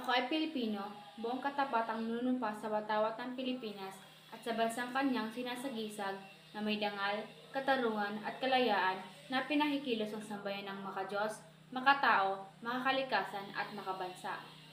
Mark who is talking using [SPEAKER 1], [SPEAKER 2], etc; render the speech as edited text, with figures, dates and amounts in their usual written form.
[SPEAKER 1] Ako ay Pilipino, buong katapatang nunumpa sa watawat ng Pilipinas at sa bansang kanyang sinasagisag na may dangal, katarungan at kalayaan na pinahikilos ang sambayan ng makadiyos, makatao, makakalikasan at makabansa.